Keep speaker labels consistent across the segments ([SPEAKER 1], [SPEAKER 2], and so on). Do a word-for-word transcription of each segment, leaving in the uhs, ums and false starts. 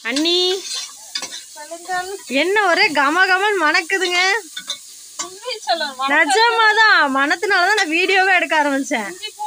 [SPEAKER 1] அண்ணி என்ன ஒரே கம கமன் மணக்குதுங்க. நிஜமாதான் மனத்தினாலதான் நான் வீடியோவே எடுக்க ஆரம்பிச்சேன்.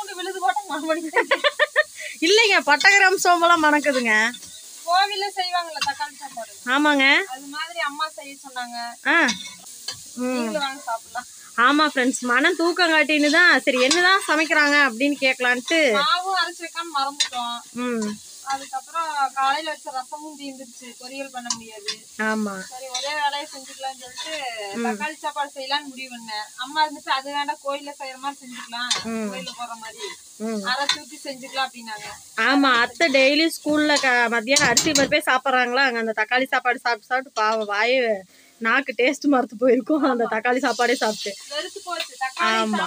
[SPEAKER 1] இல்லைங்க பட்டகிராம் சோம்பெல்லாம் மணக்குதுங்க.
[SPEAKER 2] கோவில்ல செய்வாங்கல்ல தக்காளி சாப்பாடு.
[SPEAKER 1] ஆமாங்க
[SPEAKER 2] அது மாதிரி அம்மா செய்ய சொன்னாங்க.
[SPEAKER 1] ஆ
[SPEAKER 2] நீங்க வாங்க சாப்பிடலாம்.
[SPEAKER 1] ஆமா ஃப்ரெண்ட்ஸ், மனம் தூக்கம் காட்டின்னு தான் சரி என்னதான் சமைக்கிறாங்க அப்படின்னு கேட்கலான்ட்டு
[SPEAKER 2] மாவும் அரைச்சு வைக்காம மறந்துட்டோம்.
[SPEAKER 1] ம்
[SPEAKER 2] அதுக்கப்புறம் காலையில வச்ச ரசமும் தீர்ந்துருச்சு, பொரியல் பண்ண முடியாது.
[SPEAKER 1] ஆமா
[SPEAKER 2] சரி ஒரே வேலையை செஞ்சுக்கலாம்னு சொல்லிட்டு தக்காளி சாப்பாடு செய்யலாம்னு முடிவு பண்ணேன். அம்மா இருந்துட்டு அது வேண்டாம் கோயில்ல செய்யற மாதிரி செஞ்சுக்கலாம், கோயில்ல போற மாதிரி அரைச்சு ஊத்தி செஞ்சுக்கலாம் அப்படின்னாங்க.
[SPEAKER 1] ஆமா அத்தை டெய்லி ஸ்கூல்ல மத்தியானம் அரிசி பருப்பே சாப்பிட்றாங்களா, அங்க அந்த தக்காளி சாப்பாடு சாப்பிட்டு சாப்பிட்டு பாவம் வாயே நாக்கு டேஸ்ட் மறந்து போயிருக்கும் அந்த தக்காளி சாப்பாடே சாப்பிட்டு. ஆமா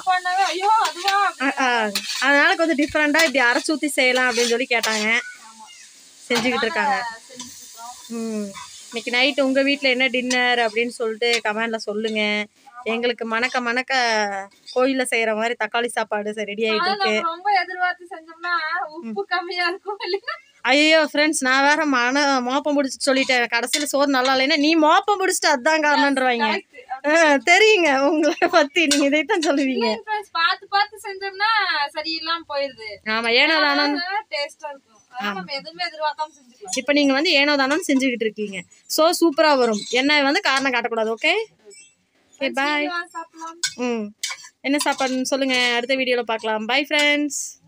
[SPEAKER 1] அதனால கொஞ்சம் டிஃப்ரெண்டா இப்படி அரைச்சு ஊத்தி செய்யலாம் அப்படின்னு சொல்லி கேட்டாங்க, செஞ்சுக்கிட்டு இருக்காங்க. ம் இன்னைக்கு நைட்டு உங்க வீட்டில் என்ன டின்னர் அப்படின்னு சொல்லிட்டு கமெண்ட்ல சொல்லுங்க. எங்களுக்கு மணக்க மணக்க கோயில்ல செய்யற மாதிரி தக்காளி சாப்பாடு ரெடி ஆயிட்டு இருக்கு.
[SPEAKER 2] ரொம்ப எதிர்பார்த்து செஞ்சோம்னா உப்பு கம்மியா இருக்கும்.
[SPEAKER 1] ஐயோ ஃப்ரெண்ட்ஸ், நான் வேற மன மோப்பம் பிடிச்சி சொல்லிட்டேன், கடைசியில சோறு நல்லா இல்லைன்னா நீ மோப்பம் பிடிச்சிட்டு அதுதான் காரணம்ன்றவாங்க. தெரியுங்க உங்களை பத்தி, நீங்க இதைத்தான் சொல்லுவீங்க.
[SPEAKER 2] பார்த்து பார்த்து செஞ்சோம்னா சரியில்லாம போயிருது.
[SPEAKER 1] ஆமா ஏனோ தானோ
[SPEAKER 2] டேஸ்டா இருக்கும். எதுவுமே எதிர்பார்க்காம செஞ்சுக்கலாம்.
[SPEAKER 1] இப்ப நீங்க வந்து ஏனோ தானோன்னு செஞ்சுக்கிட்டு இருக்கீங்க. சோ சூப்பரா வரும். என்ன வந்து காரணம் காட்டக்கூடாது. Okay okay bye. ம் என்ன சாப்பாடுன்னு சொல்லுங்க, அடுத்த வீடியோல பார்க்கலாம். Bye friends.